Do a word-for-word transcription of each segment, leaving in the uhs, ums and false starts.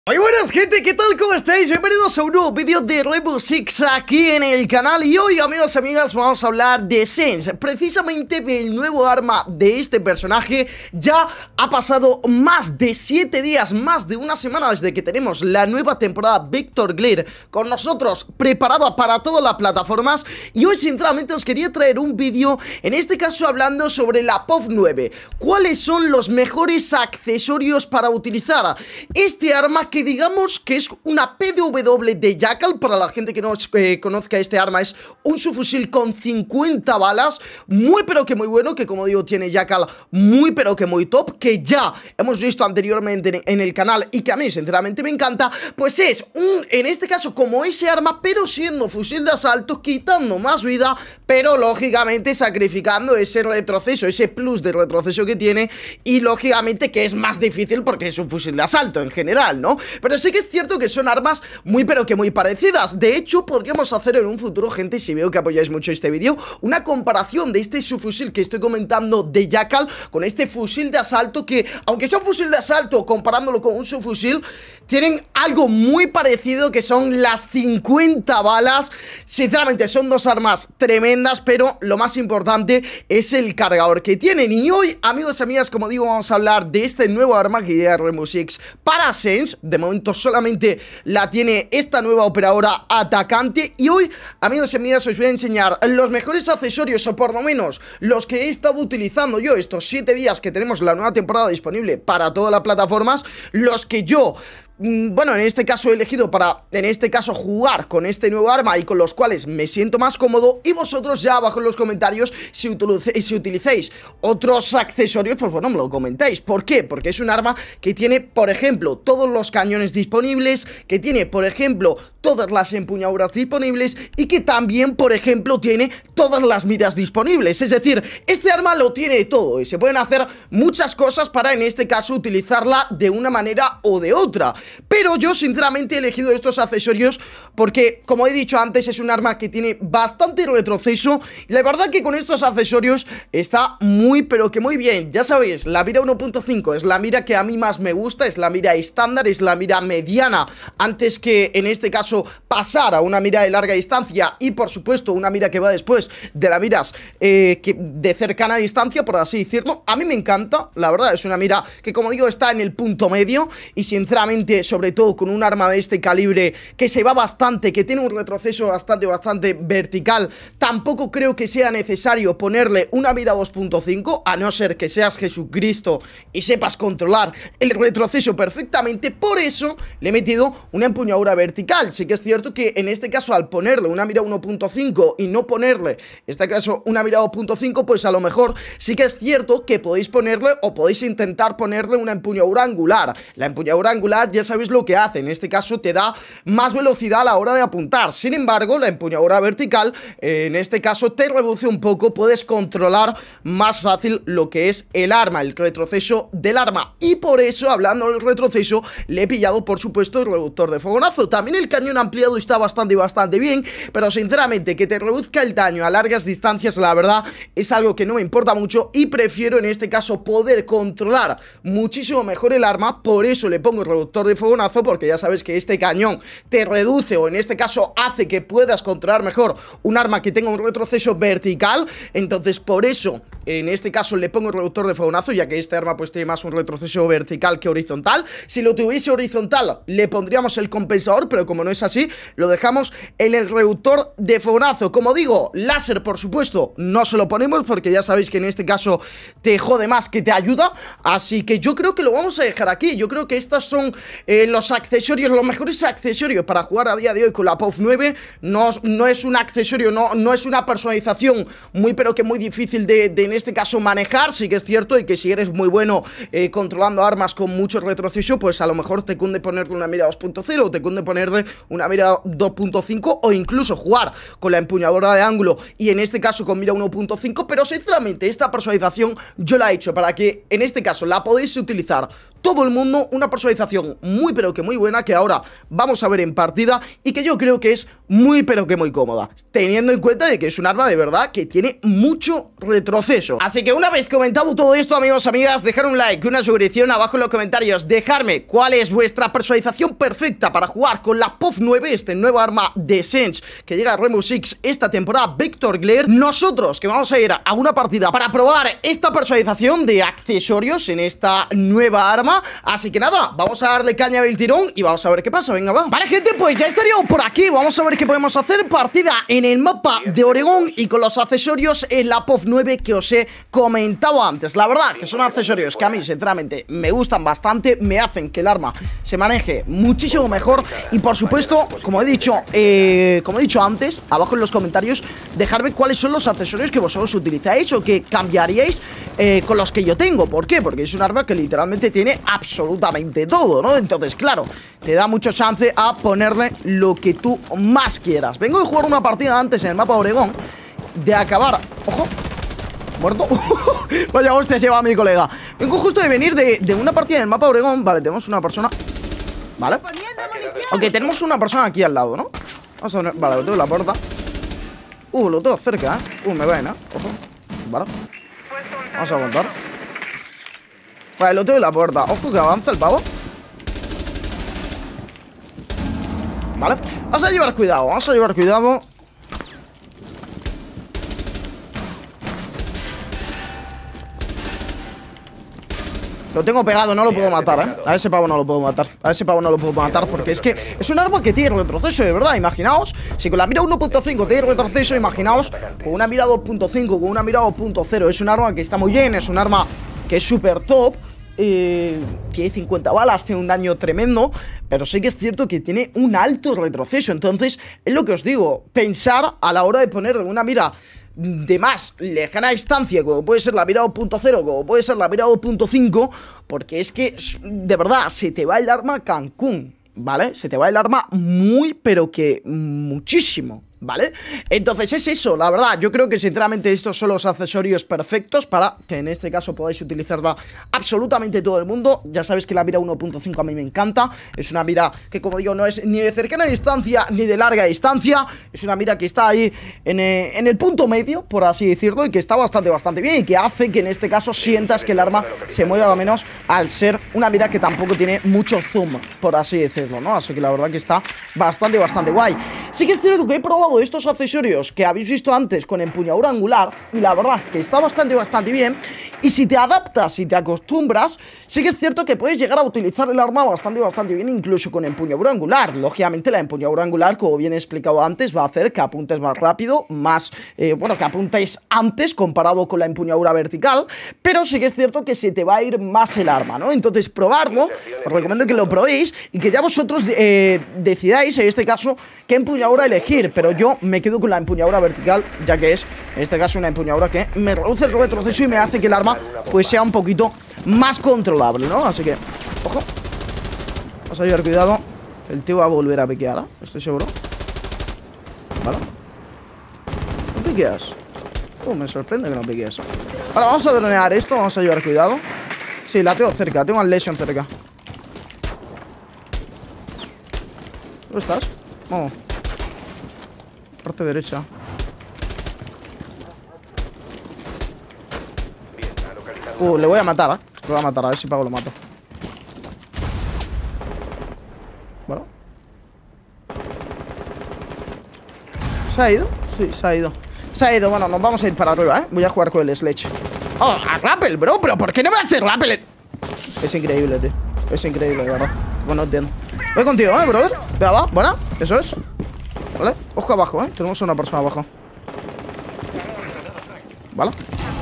Muy buenas gente, ¿qué tal? ¿Cómo estáis? Bienvenidos a un nuevo vídeo de Rainbow Six aquí en el canal. Y hoy, amigos y amigas, vamos a hablar de Sense, precisamente del nuevo arma de este personaje. Ya ha pasado más de siete días, más de una semana desde que tenemos la nueva temporada Victor Glare con nosotros, preparada para todas las plataformas. Y hoy sinceramente os quería traer un vídeo, en este caso hablando sobre la P O V nueve. ¿Cuáles son los mejores accesorios para utilizar este arma, que digamos que es una P D W de Jackal? Para la gente que no eh, conozca este arma, es un subfusil con cincuenta balas, muy pero que muy bueno, que como digo tiene Jackal muy pero que muy top, que ya hemos visto anteriormente en el canal y que a mí sinceramente me encanta. Pues es un, en este caso como ese arma, pero siendo fusil de asalto, quitando más vida, pero lógicamente sacrificando ese retroceso, ese plus de retroceso que tiene, y lógicamente que es más difícil porque es un fusil de asalto en general, ¿no? Pero sí que es cierto que son armas muy pero que muy parecidas. De hecho, podríamos hacer en un futuro, gente, si veo que apoyáis mucho este vídeo, una comparación de este subfusil que estoy comentando de Jackal con este fusil de asalto, que aunque sea un fusil de asalto, comparándolo con un subfusil, tienen algo muy parecido, que son las cincuenta balas. Sinceramente son dos armas tremendas, pero lo más importante es el cargador que tienen. Y hoy, amigos y amigas, como digo, vamos a hablar de este nuevo arma que llega a Rainbow Six para Sense. De momento solamente la tiene esta nueva operadora atacante. Y hoy, amigos y amigas, os voy a enseñar los mejores accesorios, o por lo menos los que he estado utilizando yo estos siete días que tenemos la nueva temporada disponible para todas las plataformas. Los que yo... bueno, en este caso he elegido para, en este caso, jugar con este nuevo arma y con los cuales me siento más cómodo. Y vosotros ya abajo en los comentarios, si, utilice, si utilicéis otros accesorios, pues bueno, me lo comentáis. ¿Por qué? Porque es un arma que tiene, por ejemplo, todos los cañones disponibles, que tiene, por ejemplo, todas las empuñaduras disponibles, y que también, por ejemplo, tiene todas las miras disponibles. Es decir, este arma lo tiene todo y se pueden hacer muchas cosas para, en este caso, utilizarla de una manera o de otra. Pero yo sinceramente he elegido estos accesorios porque, como he dicho antes, es un arma que tiene bastante retroceso, y la verdad que con estos accesorios está muy pero que muy bien. Ya sabéis, la mira uno punto cinco es la mira que a mí más me gusta, es la mira estándar, es la mira mediana, antes que en este caso pasar a una mira de larga distancia, y por supuesto una mira que va después de las miras eh, que de cercana distancia, por así decirlo. A mí me encanta, la verdad, es una mira que, como digo, está en el punto medio, y sinceramente, sobre todo con un arma de este calibre que se va bastante, que tiene un retroceso bastante, bastante vertical, tampoco creo que sea necesario ponerle una mira dos punto cinco, a no ser que seas Jesucristo y sepas controlar el retroceso perfectamente. Por eso le he metido una empuñadura vertical. Sí que es cierto que en este caso, al ponerle una mira uno punto cinco y no ponerle, en este caso, una mira dos punto cinco, pues a lo mejor sí que es cierto que podéis ponerle, o podéis intentar ponerle, una empuñadura angular. La empuñadura angular ya sabéis lo que hace, en este caso te da más velocidad a la hora de apuntar. Sin embargo, la empuñadura vertical, eh, en este caso te reduce un poco, puedes controlar más fácil lo que es el arma, el retroceso del arma. Y por eso, hablando del retroceso, le he pillado, por supuesto, el reductor de fogonazo. También el cañón ampliado está bastante, bastante bien, pero sinceramente que te reduzca el daño a largas distancias, la verdad, es algo que no me importa mucho, y prefiero en este caso poder controlar muchísimo mejor el arma. Por eso le pongo el reductor de fogonazo, porque ya sabes que este cañón te reduce, o en este caso hace que puedas controlar mejor un arma que tenga un retroceso vertical. Entonces por eso en este caso le pongo el reductor de fogonazo, ya que este arma pues tiene más un retroceso vertical que horizontal. Si lo tuviese horizontal le pondríamos el compensador, pero como no es así, lo dejamos en el reductor de fogonazo. Como digo, láser por supuesto no se lo ponemos, porque ya sabéis que en este caso te jode más que te ayuda. Así que yo creo que lo vamos a dejar aquí. Yo creo que estas son eh, los accesorios, los mejores accesorios para jugar a día de hoy con la P O V nueve. No, no es un accesorio, no, no es una personalización muy pero que muy difícil de, de en este caso manejar. Sí que es cierto, y que si eres muy bueno eh, controlando armas con mucho retroceso, pues a lo mejor te cunde ponerle una mira dos punto cero, o te cunde ponerle una mira dos punto cinco, o incluso jugar con la empuñadura de ángulo y en este caso con mira uno punto cinco. Pero sinceramente esta personalización yo la he hecho para que en este caso la podéis utilizar todo el mundo, una personalización muy pero que muy buena, que ahora vamos a ver en partida y que yo creo que es muy pero que muy cómoda, teniendo en cuenta de que es un arma de verdad que tiene mucho retroceso. Así que una vez comentado todo esto, amigos, amigas, dejar un like, una suscripción abajo en los comentarios, dejarme cuál es vuestra personalización perfecta para jugar con la P O V nueve, este nuevo arma de Sense que llega a Rainbow Six esta temporada, Vector Glare. Nosotros que vamos a ir a una partida para probar esta personalización de accesorios en esta nueva arma. Así que nada, vamos a darle caña del tirón y vamos a ver qué pasa, venga, va. Vale, gente, pues ya estaría por aquí. Vamos a ver qué podemos hacer. Partida en el mapa de Oregón y con los accesorios en la P O V nueve que os he comentado antes. La verdad que son accesorios que a mí, sinceramente, me gustan bastante. Me hacen que el arma se maneje muchísimo mejor. Y por supuesto, como he dicho, eh, como he dicho antes, abajo en los comentarios, dejadme cuáles son los accesorios que vosotros utilizáis o que cambiaríais eh, con los que yo tengo. ¿Por qué? Porque es un arma que literalmente tiene absolutamente todo, ¿no? Entonces, claro, te da mucho chance a ponerle lo que tú más quieras. Vengo de jugar una partida antes en el mapa de Oregón, de acabar... ¡Ojo! ¿Muerto? Vaya hostia, se va mi colega. Vengo justo de venir de, de una partida en el mapa de Oregón. Vale, tenemos una persona... Vale. Ok, tenemos una persona aquí al lado, ¿no? Vamos a poner... Vale, lo tengo en la puerta. Uh, lo tengo cerca, ¿eh? Uh, me ven, ¿eh? Ojo. Vale. Vamos a aguantar. Vale, lo tengo en la puerta. Ojo que avanza el pavo. Vale. Vamos a llevar cuidado, vamos a llevar cuidado. Lo tengo pegado, no lo puedo matar, ¿eh? A ese pavo no lo puedo matar. A ese pavo no lo puedo matar porque es que es un arma que tiene retroceso, de verdad. Imaginaos, si con la mira uno punto cinco tiene retroceso, imaginaos con una mira dos punto cinco, con una mira dos punto cero. Es un arma que está muy bien, es un arma que es súper top. Eh, tiene cincuenta balas, tiene un daño tremendo, pero sí que es cierto que tiene un alto retroceso. Entonces, es lo que os digo, pensar a la hora de poner una mira de más lejana distancia, como puede ser la mira dos punto cero, como puede ser la mira dos punto cinco, porque es que, de verdad, se te va el arma a Cancún, ¿vale? Se te va el arma muy, pero que muchísimo, ¿vale? Entonces es eso, la verdad. Yo creo que sinceramente estos son los accesorios perfectos para que en este caso podáis utilizarla absolutamente todo el mundo. Ya sabéis que la mira uno punto cinco a mí me encanta. Es una mira que, como digo, no es ni de cercana distancia ni de larga distancia. Es una mira que está ahí en, eh, en el punto medio, por así decirlo, y que está bastante, bastante bien, y que hace que en este caso sientas que el arma se mueva menos al ser una mira que tampoco tiene mucho zoom, por así decirlo, ¿no? Así que la verdad que está bastante, bastante guay. Sí que es cierto que he probado estos accesorios que habéis visto antes con empuñadura angular y la verdad que está bastante, bastante bien. Y si te adaptas y te acostumbras, sí que es cierto que puedes llegar a utilizar el arma bastante, bastante bien, incluso con empuñadura angular. Lógicamente la empuñadura angular, como bien he explicado antes, va a hacer que apuntes más rápido, más, eh, bueno, que apuntéis antes comparado con la empuñadura vertical, pero sí que es cierto que se te va a ir más el arma, ¿no? Entonces probarlo, os recomiendo que lo probéis y que ya vosotros eh, decidáis en este caso qué empuñadura elegir, pero yo me quedo con la empuñadura vertical, ya que es en este caso una empuñadura que me reduce el retroceso y me hace que el arma pues sea un poquito más controlable, ¿no? Así que, ojo, vamos a llevar cuidado. El tío va a volver a piquear, ¿eh? Estoy seguro. Vale. ¿No piqueas? Uh, me sorprende que no piquees. Ahora vamos a dronear esto, vamos a llevar cuidado. Sí, la tengo cerca, tengo al Lesion cerca. ¿Dónde estás? Vamos. Parte derecha. Uh, le voy a matar, ¿eh? Le voy a matar, a ver si pago lo mato. Bueno. ¿Se ha ido? Sí, se ha ido. Se ha ido, bueno, nos vamos a ir para arriba, ¿eh? Voy a jugar con el Sledge. ¡Oh, a rappel, bro! ¿Pero por qué no me hace rappel? Es increíble, tío. Es increíble, de verdad. Bueno, entiendo. Voy contigo, ¿eh, brother? Venga, va, buena. Eso es. Vale, ojo abajo, ¿eh? Tenemos a una persona abajo. Vale.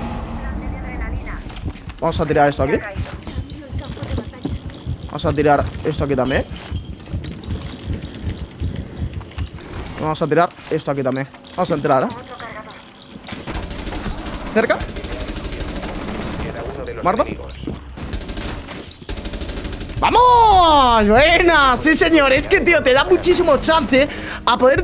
Vamos a tirar esto aquí. Vamos a tirar esto aquí también. Vamos a tirar esto aquí también. Vamos a entrar, ¿eh? Cerca. Marta. ¡Vamos! ¡Buena! Sí, señor. Es que, tío, te da muchísimo chance a poder disparar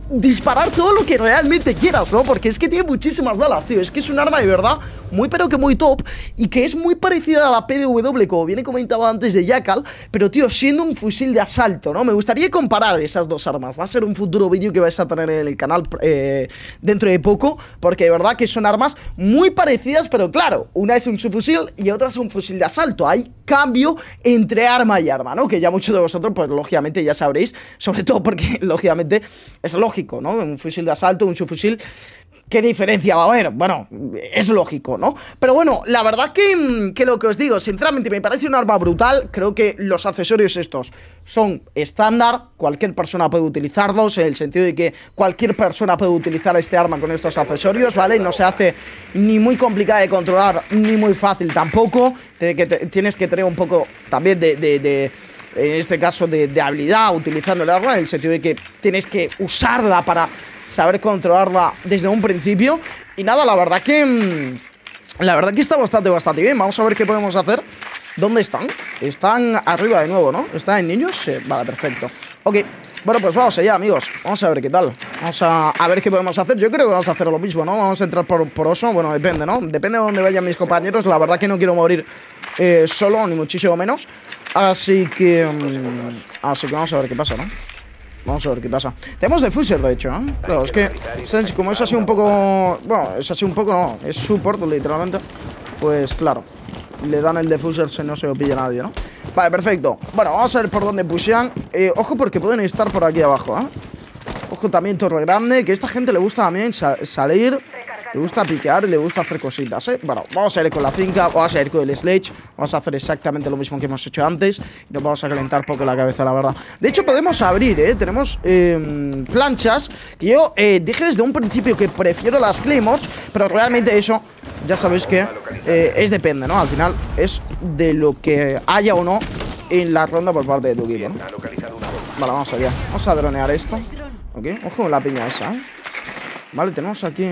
disparar todo lo que realmente quieras, ¿no? Porque es que tiene muchísimas balas, tío. Es que es un arma de verdad muy pero que muy top y que es muy parecida a la P D W, como bien he comentado antes de Jackal, pero, tío, siendo un fusil de asalto, ¿no? Me gustaría comparar esas dos armas. Va a ser un futuro vídeo que vais a tener en el canal eh, dentro de poco, porque de verdad que son armas muy parecidas, pero claro, una es un subfusil y otra es un fusil de asalto. Hay cambio entre arma y arma, ¿no? Que ya muchos de vosotros, pues lógicamente ya sabréis, sobre todo porque lógicamente es lógico, ¿no? Un fusil de asalto, un subfusil, ¿qué diferencia va a haber? Bueno, es lógico, ¿no? Pero bueno, la verdad que, que lo que os digo, sinceramente me parece un arma brutal. Creo que los accesorios estos son estándar, cualquier persona puede utilizarlos, en el sentido de que cualquier persona puede utilizar este arma con estos accesorios, ¿vale? No se hace ni muy complicada de controlar, ni muy fácil tampoco. Tienes que tener un poco también de... de, de en este caso de, de habilidad utilizando el arma, en el sentido de que tienes que usarla para saber controlarla desde un principio. Y nada, la verdad que La verdad que está bastante, bastante bien. Vamos a ver qué podemos hacer. ¿Dónde están? Están arriba de nuevo, ¿no? ¿Están en niños? Sí, vale, perfecto. Ok, bueno, pues vamos allá, amigos. Vamos a ver qué tal. Vamos a, a ver qué podemos hacer. Yo creo que vamos a hacer lo mismo, ¿no? Vamos a entrar por, por oso. Bueno, depende, ¿no? Depende de dónde vayan mis compañeros. La verdad que no quiero morir eh, solo, ni muchísimo menos. Así que... Um, así que vamos a ver qué pasa, ¿no? Vamos a ver qué pasa. Tenemos defuser, de hecho, ¿eh? Claro, es que como es así un poco... Bueno, es así un poco, no. Es support, literalmente. Pues claro, le dan el defuser si no se lo pilla nadie, ¿no? Vale, perfecto. Bueno, vamos a ver por dónde pushean. eh, Ojo porque pueden estar por aquí abajo, ¿eh? Ojo también torre grande. Que a esta gente le gusta también sal salir. Le gusta piquear y le gusta hacer cositas, ¿eh? Bueno, vamos a ir con la finca, vamos a ir con el sledge. Vamos a hacer exactamente lo mismo que hemos hecho antes. Y nos vamos a calentar poco la cabeza, la verdad. De hecho, podemos abrir, ¿eh? Tenemos eh, planchas. Que yo eh, dije desde un principio que prefiero las claymores, pero realmente eso, ya sabéis que eh, es depende, ¿no? Al final es de lo que haya o no en la ronda por parte de tu equipo, ¿no? Vale, vamos allá. Vamos a dronear esto. Ok, ojo con la piña esa, ¿eh? Vale, tenemos aquí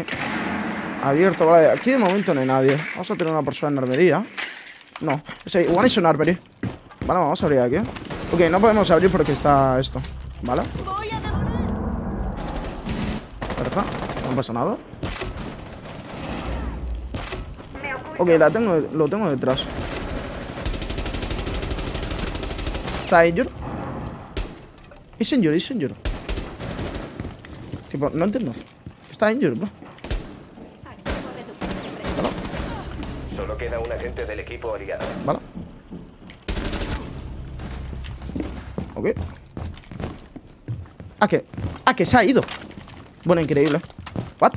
abierto, vale, aquí de momento no hay nadie. Vamos a tener una persona en armería. No, sí, one is on armory. Vale, vamos a abrir aquí. Ok, no podemos abrir porque está esto. Vale. Perfecto, no pasa nada. Ok, la tengo, lo tengo detrás. Está injured. Es injured, es injured. Tipo, no entiendo. Está injured, bro. Solo queda un agente del equipo aliado. Vale. Ok. Ah, que... Ah, que se ha ido. Bueno, increíble. What?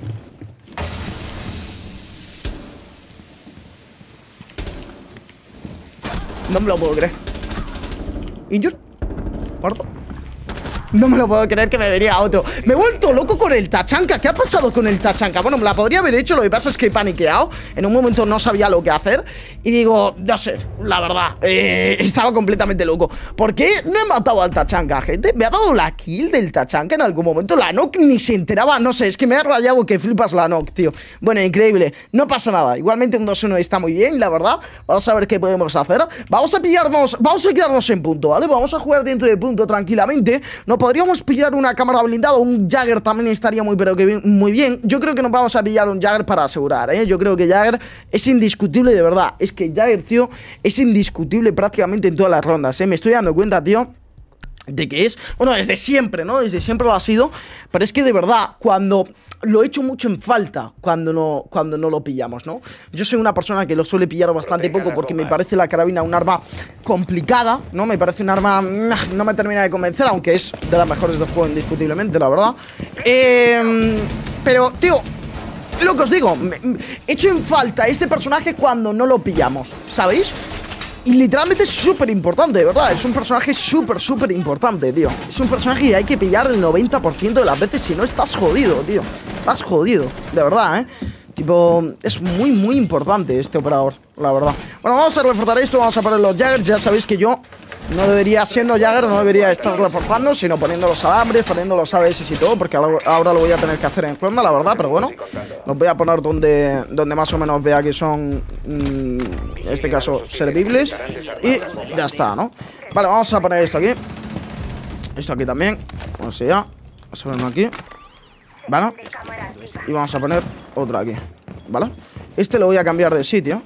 No me lo puedo creer. ¿Injure? ¿Muerto? No me lo puedo creer que me vería otro. Me he vuelto loco con el tachanka. ¿Qué ha pasado con el tachanka? Bueno, me la podría haber hecho. Lo que pasa es que he paniqueado. En un momento no sabía lo que hacer. Y digo, no sé, la verdad eh, estaba completamente loco. ¿Por qué no he matado al tachanka, gente? Me ha dado la kill del tachanka en algún momento. La knock ni se enteraba. No sé, es que me ha rayado que flipas la knock, tío. Bueno, increíble. No pasa nada. Igualmente un dos uno está muy bien, la verdad. Vamos a ver qué podemos hacer. Vamos a pillarnos, vamos a quedarnos en punto, ¿vale? Vamos a jugar dentro de punto tranquilamente. No podríamos pillar una cámara blindada. Un Jagger también estaría muy pero que bien, muy bien. Yo creo que nos vamos a pillar un Jagger para asegurar, ¿eh? Yo creo que Jagger es indiscutible, de verdad. Es que Jagger, tío, es indiscutible prácticamente en todas las rondas, ¿eh? Me estoy dando cuenta, tío, de que es, bueno, desde siempre, ¿no? Desde siempre lo ha sido. Pero es que de verdad, cuando lo he hecho mucho en falta, cuando no, cuando no lo pillamos, ¿no? Yo soy una persona que lo suele pillar bastante poco porque me parece la carabina un arma complicada, ¿no? Me parece un arma, no me termina de convencer, aunque es de las mejores del juego indiscutiblemente, la verdad. Eh, pero, tío, lo que os digo, he hecho en falta este personaje cuando no lo pillamos, ¿sabéis? Y literalmente es súper importante, de verdad. Es un personaje súper, súper importante, tío. Es un personaje que hay que pillar el noventa por ciento de las veces. Si no, estás jodido, tío. Estás jodido, de verdad, ¿eh? Tipo, es muy, muy importante este operador, la verdad. Bueno, vamos a reforzar esto. Vamos a poner los Jaggers. Ya sabéis que yo no debería, siendo Jagger, no debería estar reforzando, sino poniendo los alambres, poniendo los A D S y todo, porque ahora lo voy a tener que hacer en ronda, la verdad. Pero bueno, los voy a poner donde, donde más o menos vea que son, mmm, en este caso, servibles. Y ya está, ¿no? Vale, vamos a poner esto aquí. Esto aquí también. Vamos allá. Vamos a poner uno aquí. ¿Vale? Y vamos a poner otro aquí. ¿Vale? Este lo voy a cambiar de sitio.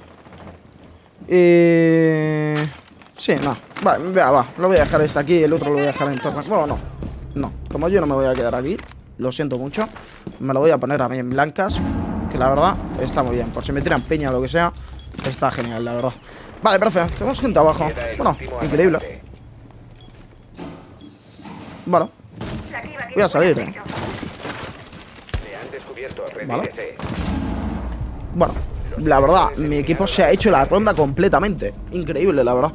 Eh... Sí, no. Va, va, va. Lo voy a dejar este aquí y el otro lo voy a dejar en torno. Bueno, no. No. Como yo no me voy a quedar aquí, lo siento mucho. Me lo voy a poner a mí en blancas, que la verdad está muy bien. Por si me tiran peña o lo que sea, está genial, la verdad. Vale, perfecto. Tenemos gente abajo. Bueno, increíble. Vale. Voy a salir, eh. Vale. Bueno, la verdad, mi equipo se ha hecho la ronda completamente. Increíble, la verdad.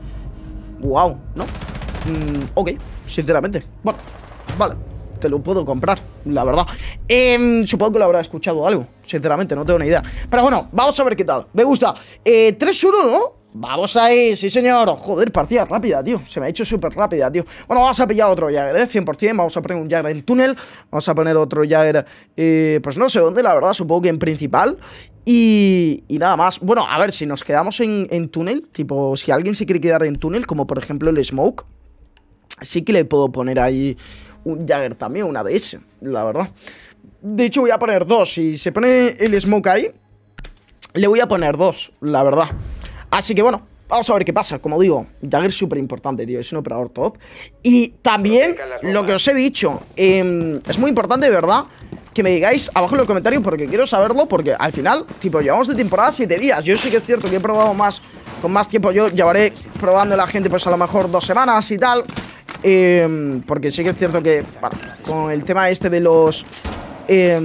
Wow, ¿no? Mm, ok, sinceramente. Bueno, vale, te lo puedo comprar, la verdad. eh, Supongo que lo habrá escuchado algo. Sinceramente, no tengo ni idea. Pero bueno, vamos a ver qué tal. Me gusta. eh, tres uno, ¿no? Vamos ahí, sí señor. Joder, partida rápida, tío. Se me ha hecho súper rápida, tío. Bueno, vamos a pillar otro Jagger, ¿eh? cien por cien. Vamos a poner un Jagger en túnel. Vamos a poner otro Jagger, eh, pues no sé dónde, la verdad. Supongo que en principal. Y, y nada más. Bueno, a ver, si nos quedamos en, en túnel, tipo, si alguien se quiere quedar en túnel, como por ejemplo el Smoke, sí que le puedo poner ahí un Jagger también, una D S, la verdad. De hecho, voy a poner dos. Si se pone el Smoke ahí, le voy a poner dos, la verdad. Así que bueno, vamos a ver qué pasa. Como digo, Jagger es súper importante, tío. Es un operador top. Y también, lo que os he dicho, eh, es muy importante, de verdad, que me digáis abajo en los comentarios, porque quiero saberlo. Porque al final, tipo, llevamos de temporada siete días. Yo sí que es cierto que he probado más, con más tiempo. Yo llevaré probando la gente, pues a lo mejor dos semanas y tal. eh, Porque sí que es cierto que, bueno, con el tema este de los... Eh,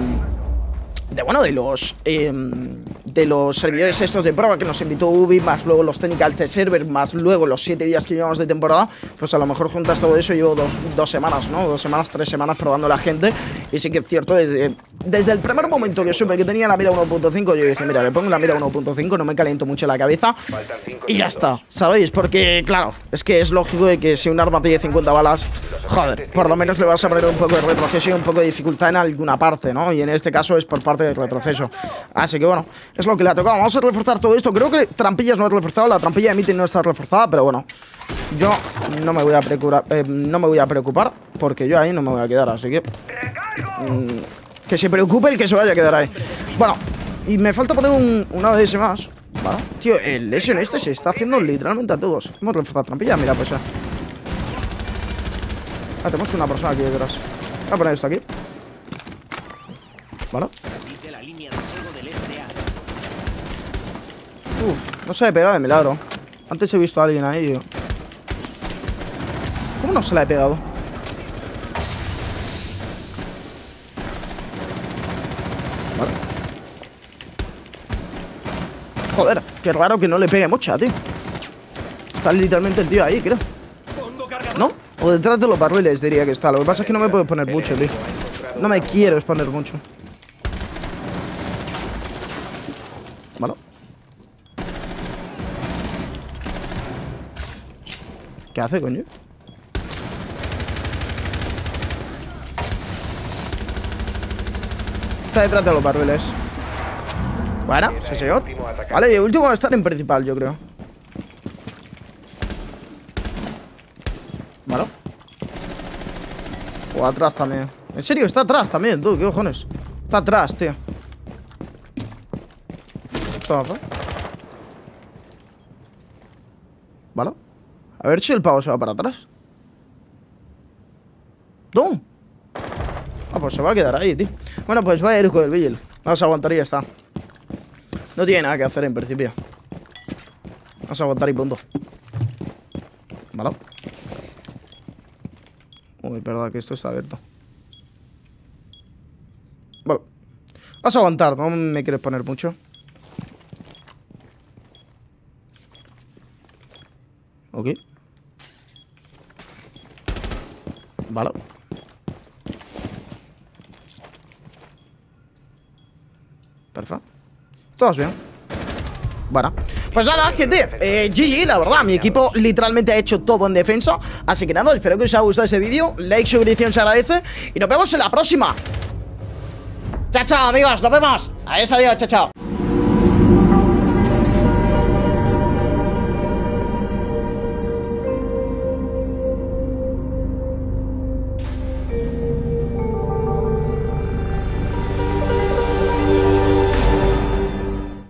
de bueno, de los eh, de los servidores estos de prueba que nos invitó Ubi, más luego los Technical Test Server, más luego los siete días que llevamos de temporada, pues a lo mejor juntas todo eso. Llevo dos, dos semanas, ¿no? Dos semanas, tres semanas probando a la gente. Y sí que es cierto, desde, desde el primer momento que supe que tenía la mira uno punto cinco, yo dije, mira, le pongo la mira uno punto cinco, no me caliento mucho la cabeza y ya está, ¿sabéis? Porque, claro, es que es lógico de que si un arma tiene cincuenta balas, joder, por lo menos le vas a poner un poco de retroceso y un poco de dificultad en alguna parte, ¿no? Y en este caso es por parte del retroceso. Así que bueno, es lo que le ha tocado. Vamos a reforzar todo esto. Creo que trampillas no ha reforzado. La trampilla de meeting no está reforzada, pero bueno, yo no me voy a preocupar, eh, no me voy a preocupar, porque yo ahí no me voy a quedar. Así que mmm, que se preocupe el que se vaya a quedar ahí. Bueno, y me falta poner un, una D S más, ¿vale? Tío, el Lesion este se está haciendo literalmente a todos. Hemos reforzado trampilla, mira, pues ya. Ah, tenemos una persona aquí detrás. Voy a poner esto aquí, ¿vale? Uf, no se le he pegado de milagro. Antes he visto a alguien ahí, yo. ¿Cómo no se la he pegado? Vale. Joder, qué raro que no le pegue mucha, tío. Está literalmente el tío ahí, creo. ¿No? O detrás de los barriles diría que está. Lo que pasa es que no me puedo poner mucho, tío. No me quiero exponer mucho. Vale. ¿Qué hace, coño? Está detrás de los barriles. Bueno, sí señor. Vale, y el último va a estar en principal, yo creo. Vale. O atrás también. En serio, está atrás también, tú, qué cojones. Está atrás, tío. Toma, pa. Vale. A ver si el pavo se va para atrás. ¡No! Ah, pues se va a quedar ahí, tío. Bueno, pues va a ir con el Vigil. Vamos a aguantar y ya está. No tiene nada que hacer en principio. Vamos a aguantar y punto. Vale. Uy, verdad que esto está abierto. Vale. Vamos a aguantar, no me quieres poner mucho. Ok. Vale. Perfecto. Todos bien. Bueno, pues nada, gente, eh, G G, la verdad, mi equipo literalmente ha hecho todo en defensa. Así que nada, espero que os haya gustado ese vídeo. Like, suscripción se agradece. Y nos vemos en la próxima. Chao, chao, amigos, nos vemos. Adiós, adiós, chao, chao.